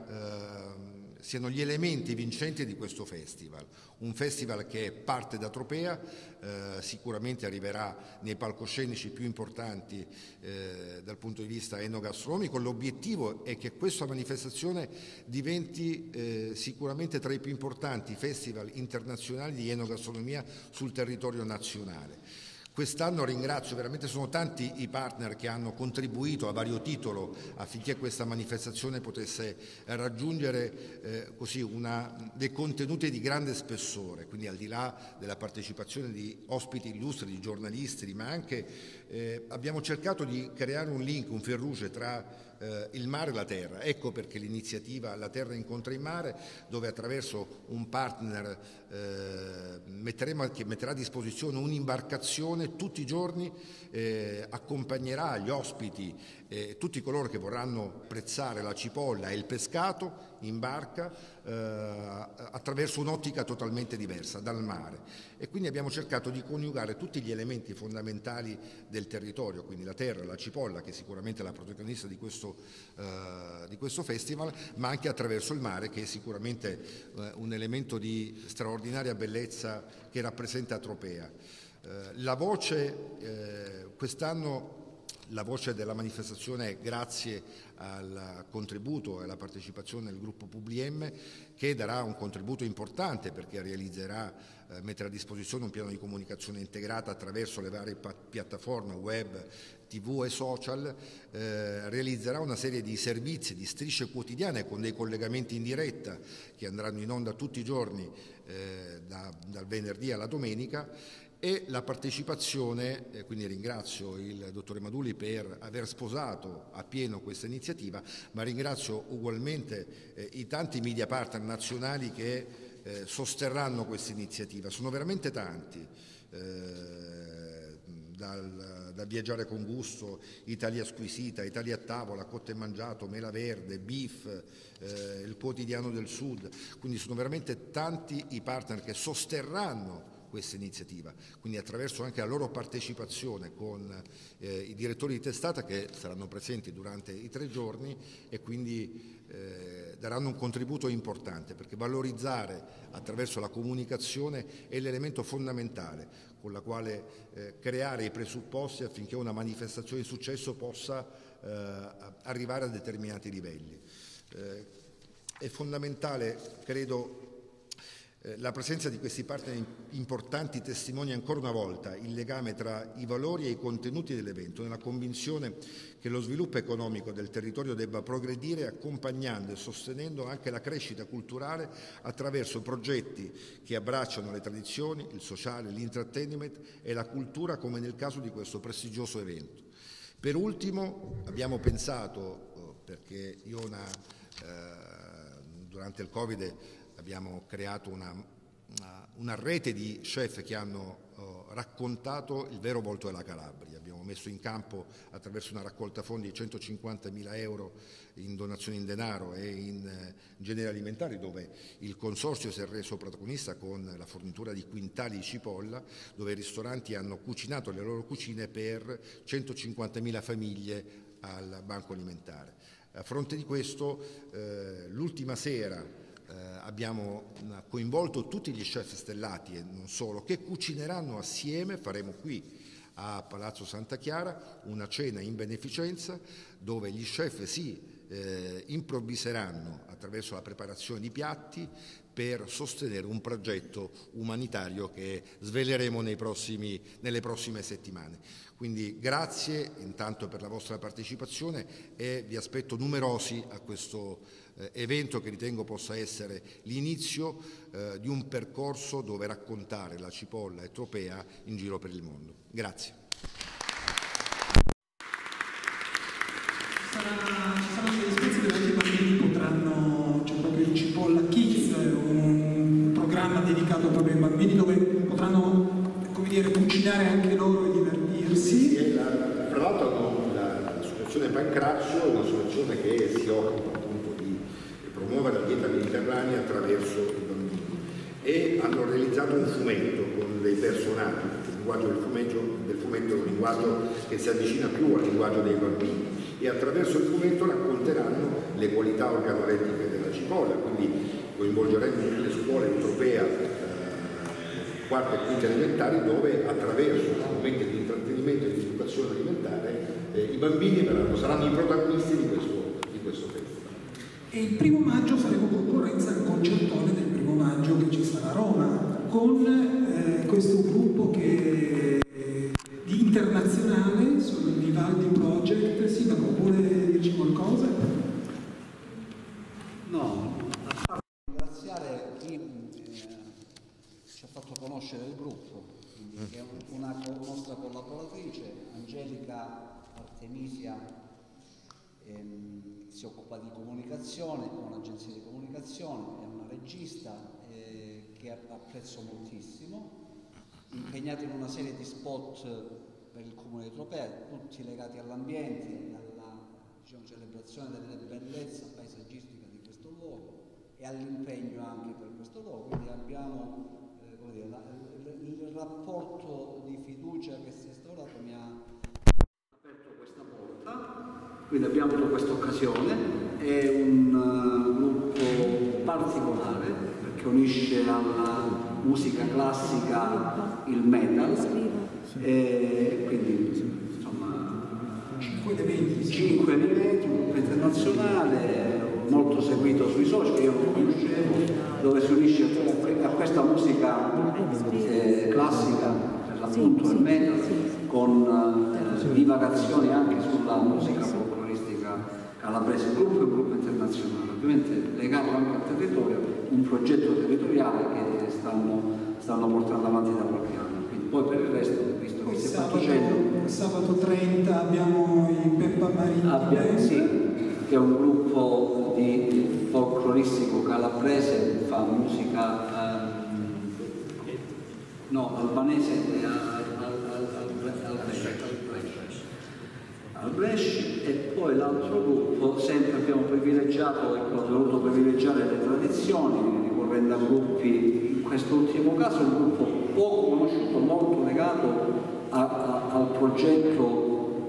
siano gli elementi vincenti di questo festival, un festival che parte da Tropea, sicuramente arriverà nei palcoscenici più importanti dal punto di vista enogastronomico. L'obiettivo è che questa manifestazione diventi sicuramente tra i più importanti festival internazionali di enogastronomia sul territorio nazionale. Quest'anno ringrazio, veramente sono tanti i partner che hanno contribuito a vario titolo affinché questa manifestazione potesse raggiungere dei contenuti di grande spessore, quindi al di là della partecipazione di ospiti illustri, di giornalisti, ma anche abbiamo cercato di creare un link, un fil rouge tra il mare e la terra. Ecco perché l'iniziativa La Terra incontra il mare, dove attraverso un partner che metterà a disposizione un'imbarcazione tutti i giorni, accompagnerà gli ospiti, tutti coloro che vorranno apprezzare la cipolla e il pescato in barca attraverso un'ottica totalmente diversa dal mare. E quindi abbiamo cercato di coniugare tutti gli elementi fondamentali del territorio, quindi la terra, la cipolla, che è sicuramente la protagonista di questo festival, ma anche attraverso il mare, che è sicuramente un elemento di straordinaria bellezza che rappresenta Tropea. Quest'anno la voce della manifestazione è grazie al contributo e alla partecipazione del gruppo Publim, che darà un contributo importante perché metterà a disposizione un piano di comunicazione integrata attraverso le varie piattaforme web, TV e social, realizzerà una serie di servizi, di strisce quotidiane con dei collegamenti in diretta che andranno in onda tutti i giorni dal venerdì alla domenica, e la partecipazione, quindi ringrazio il dottore Maduli per aver sposato appieno questa iniziativa, ma ringrazio ugualmente i tanti media partner nazionali che sosterranno questa iniziativa. Sono veramente tanti, da Viaggiare con Gusto, Italia Squisita, Italia a Tavola, Cotte Mangiato, Mela Verde, BIF, il Quotidiano del Sud, quindi sono veramente tanti i partner che sosterranno questa iniziativa, quindi attraverso anche la loro partecipazione con i direttori di testata che saranno presenti durante i 3 giorni e quindi daranno un contributo importante, perché valorizzare attraverso la comunicazione è l'elemento fondamentale. con la quale creare i presupposti affinché una manifestazione di successo possa arrivare a determinati livelli. È fondamentale, credo, la presenza di questi partner importanti testimonia ancora una volta il legame tra i valori e i contenuti dell'evento, nella convinzione che lo sviluppo economico del territorio debba progredire accompagnando e sostenendo anche la crescita culturale attraverso progetti che abbracciano le tradizioni, il sociale, l'intrattenimento e la cultura, come nel caso di questo prestigioso evento. Per ultimo abbiamo pensato, perché durante il Covid abbiamo creato una rete di chef che hanno raccontato il vero volto della Calabria. Abbiamo messo in campo, attraverso una raccolta fondi, 150.000 euro in donazioni in denaro e in generi alimentari, dove il consorzio si è reso protagonista con la fornitura di quintali di cipolla, dove i ristoranti hanno cucinato le loro cucine per 150.000 famiglie al banco alimentare. A fronte di questo, l'ultima sera abbiamo coinvolto tutti gli chef stellati e non solo, che cucineranno assieme. Faremo qui a Palazzo Santa Chiara una cena in beneficenza dove gli chef si improvviseranno attraverso la preparazione di piatti per sostenere un progetto umanitario che sveleremo nelle prossime settimane. Quindi grazie intanto per la vostra partecipazione e vi aspetto numerosi a questo evento che ritengo possa essere l'inizio di un percorso dove raccontare la cipolla etropea in giro per il mondo. Grazie. Ci saranno degli spazi dove anche i bambini potranno, c'è proprio il Cipolla Kids, un programma dedicato proprio ai bambini dove potranno, come dire, cucinare anche loro e divertirsi. Sì, tra l'altro l'associazione Pancrazio è un'associazione che si occupa appunto di promuovere la dieta mediterranea attraverso i bambini e hanno realizzato un fumetto con dei personaggi. Il linguaggio del fumetto è un linguaggio che si avvicina più al linguaggio dei bambini e attraverso il fumetto racconteranno le qualità organolettiche della cipolla, quindi coinvolgeremo tutte le scuole di Tropea, quarta e quinta elementari, dove attraverso momenti di intrattenimento e di educazione alimentare i bambini saranno i protagonisti di questo festival. E il 1° maggio faremo concorrenza al concertone del 1° maggio che ci sarà a Roma, con questo gruppo che di internazionale, sono il Vivaldi Project. Sindaco, vuole dirci qualcosa? No, a parte ringraziare chi ci ha fatto conoscere il gruppo, quindi, che è una nostra collaboratrice, Angelica Artemisia, si occupa di comunicazione, è un'agenzia di comunicazione, è una regista che apprezzo moltissimo, impegnata in una serie di spot per il Comune di Tropea, tutti legati all'ambiente, alla celebrazione della bellezza paesaggistica di questo luogo e all'impegno anche per questo luogo. Quindi abbiamo il rapporto di fiducia che si è instaurato mi ha aperto questa porta, quindi abbiamo avuto questa occasione. È un gruppo particolare perché unisce alla musica classica il metal e quindi insomma 5 elementi, un gruppo internazionale molto seguito sui social, io lo conoscevo, dove si unisce a questa musica classica, per l'appunto il metal, con divagazioni anche sulla musica folcloristica calabrese. Il gruppo è un gruppo internazionale, ovviamente legato anche al territorio, un progetto territoriale che stanno portando avanti da qualche anno. Quindi poi per il resto, visto che si è fatto cenno, sabato 30 abbiamo i Peppa Marini, sì, che è un gruppo di folcloristico calabrese, fa musica albanese al Brescia, e poi l'altro gruppo, sempre abbiamo privilegiato, voluto privilegiare le tradizioni, ricorrendo a gruppi, in quest'ultimo caso un gruppo poco conosciuto, molto legato al progetto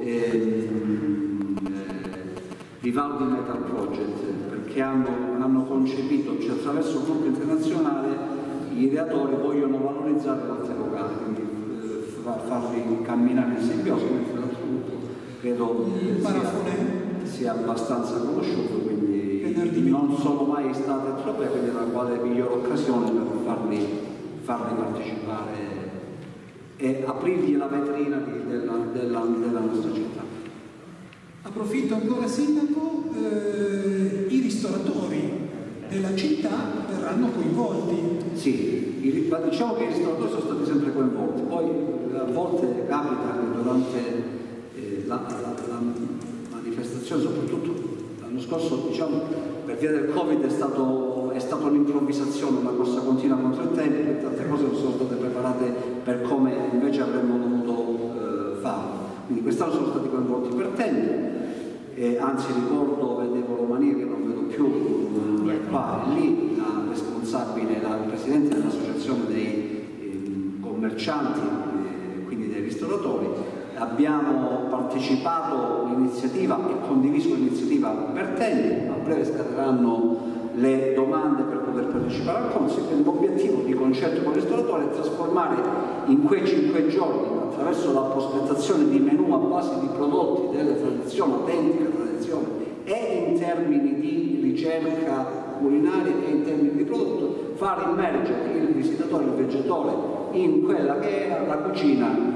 Vivaldi Metal Project, perché hanno concepito, cioè attraverso un gruppo internazionale, gli ideatori vogliono valorizzare l'arte locale, quindi farli camminare in simbiosi, mentre l'altro gruppo credo sia abbastanza conosciuto, quindi non sono mai state troppe, quindi è la quale migliore occasione per farli partecipare e aprirgli la vetrina della nostra città. Approfitto ancora, Sindaco, i ristoratori della città verranno coinvolti. Sì, diciamo che i ristoratori sono stati sempre coinvolti, poi a volte capita che durante la manifestazione, soprattutto l'anno scorso, diciamo, per via del Covid è stato un'improvvisazione, una corsa continua contro il tempo, e tante cose non sono state preparate per come invece avremmo dovuto farlo. Quindi quest'anno sono stati coinvolti per tempo, anzi ricordo, vedevo Romania che non vedo più qua e lì, la responsabile, il presidente dell'associazione dei commercianti, quindi dei ristoratori. Abbiamo partecipato all'iniziativa e condiviso l'iniziativa per tempo, a breve scateranno le domande per poter partecipare al Consiglio. L'obiettivo di concerto con il ristoratore è trasformare in quei 5 giorni, attraverso la prospettazione di menù a base di prodotti delle tradizioni, autentica tradizione, e in termini di ricerca culinaria e in termini di prodotto, far immergere il visitatore, il viaggiatore, in quella che era la cucina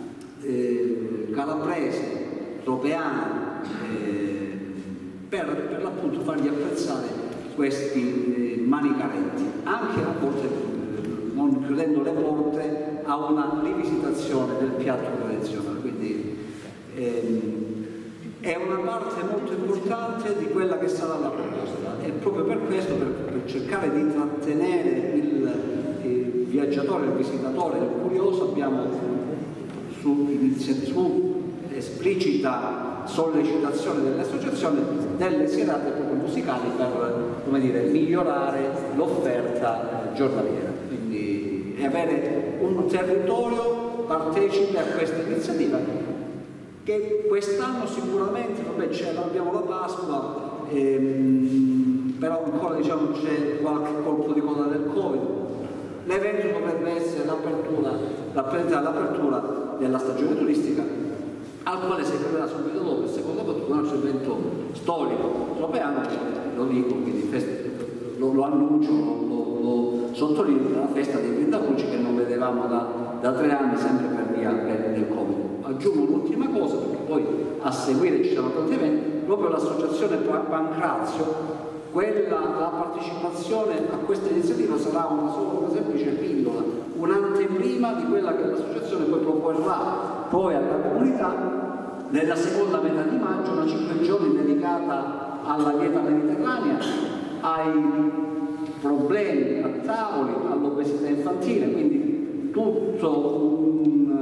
calabrese, tropeana, per l'appunto fargli apprezzare questi manicaretti, anche a volte non chiudendo le porte a una rivisitazione del piatto tradizionale. Quindi è una parte molto importante di quella che sarà la proposta, e proprio per questo, per cercare di trattenere il viaggiatore, il visitatore, il curioso, abbiamo su esplicita sollecitazione delle associazioni delle serate proprio musicali per, come dire, migliorare l'offerta giornaliera, quindi avere un territorio partecipe a questa iniziativa che quest'anno sicuramente, abbiamo la Pasqua, però ancora diciamo c'è qualche colpo di coda del Covid. L'evento dovrebbe essere l'apertura della stagione turistica, al quale seguirà subito dopo il secondo battuto un altro evento storico tropeano, lo dico, quindi lo annuncio, lo sottolineo, la festa dei Brindavulci che non vedevamo da 3 anni, sempre per via del Covid. Aggiungo un'ultima cosa, perché poi a seguire ci saranno tanti eventi, proprio l'associazione Pancrazio, la partecipazione a questa iniziativa sarà una semplice pillola, un'anteprima di quella che l'associazione poi proporrà poi alla comunità nella seconda metà di maggio, una 5 giorni dedicata alla dieta mediterranea, ai problemi a tavoli, all'obesità infantile, quindi tutto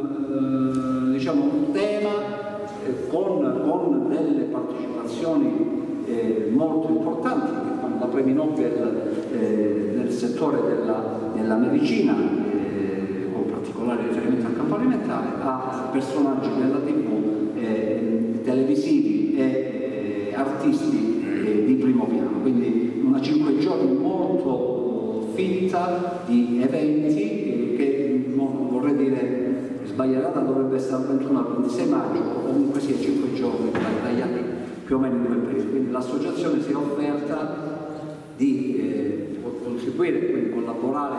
un tema con delle partecipazioni molto importanti, che fanno da premi Nobel nel settore della medicina, con particolare riferimento al campo alimentare, a personaggi della TV, televisivi e artisti di primo piano. Quindi una 5 giorni molto fitta di eventi che non vorrei dire sbagliata, dovrebbe essere al 21 al 26 maggio, o comunque sia 5 giorni dagli anni più o meno in quel periodo. Quindi l'associazione si è offerta di contribuire, quindi collaborare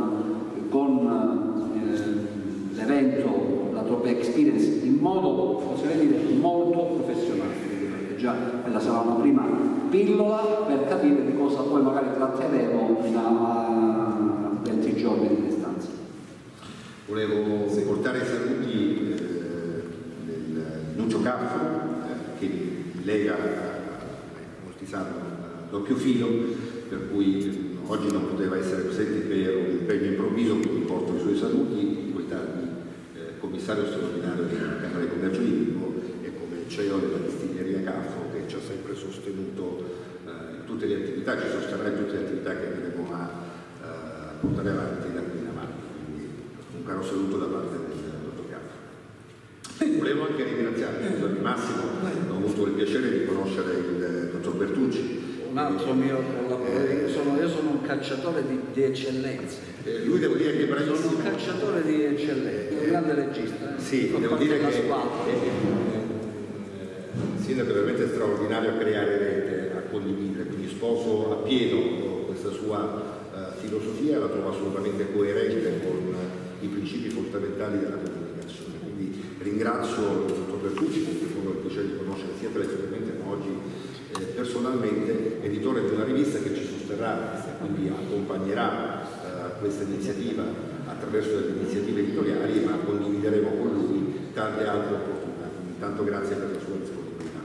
con l'evento, la Tropea Experience, in modo, oserei dire, molto professionale, perché già quella sarà una prima pillola per capire di cosa poi magari tratteremo da 20 giorni di distanza. Volevo portare i saluti del Lucio Caffo, che lega, molti sanno, doppio filo, per cui oggi non poteva essere presente per un impegno improvviso, quindi porto i suoi saluti in qualità di commissario straordinario della Camera di Commercio di Vibo e come CEO della distilleria Caffo, che ci ha sempre sostenuto in tutte le attività, ci sosterrà in tutte le attività che andremo a portare avanti da qui in avanti. Quindi un caro saluto da parte del dottor Caffo. Volevo anche ringraziare Massimo, ho avuto il piacere di conoscere il dottor Bertucci Un altro mio collaboratore, io sono un cacciatore di eccellenze. Lui devo dire che è bravissimo. Sono un cacciatore di eccellenze, un grande regista. Sì, devo dire che il sindaco è veramente straordinario a creare rete, a condividere, quindi sposo appieno questa sua filosofia e la trovo assolutamente coerente con i principi fondamentali della comunicazione. Quindi ringrazio il dottor Bertucci, con cui ho il piacere di conoscere sia telefonicamente ma oggi personalmente, editore di una rivista che ci sosterrà e quindi accompagnerà questa iniziativa attraverso delle iniziative editoriali, ma condivideremo con lui tante altre opportunità. Quindi tanto grazie per la sua disponibilità.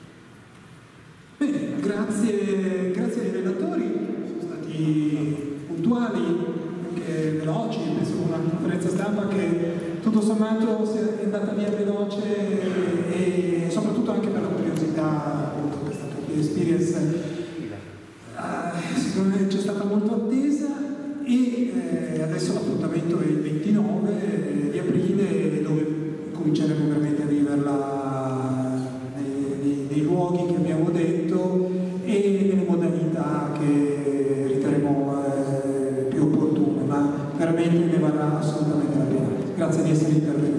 Bene, grazie ai relatori, sono stati puntuali, anche veloci, penso con una conferenza stampa che tutto sommato è andata via veloce e soprattutto anche per la curiosità appunto che è stata qui Experience. Secondo me c'è stata molto attesa e adesso l'appuntamento è il 29 di aprile dove cominceremo veramente a viverla nei luoghi che abbiamo detto e nelle modalità che riterremo più opportune, ma veramente ne varrà assolutamente la pena. Grazie di essere intervenuti.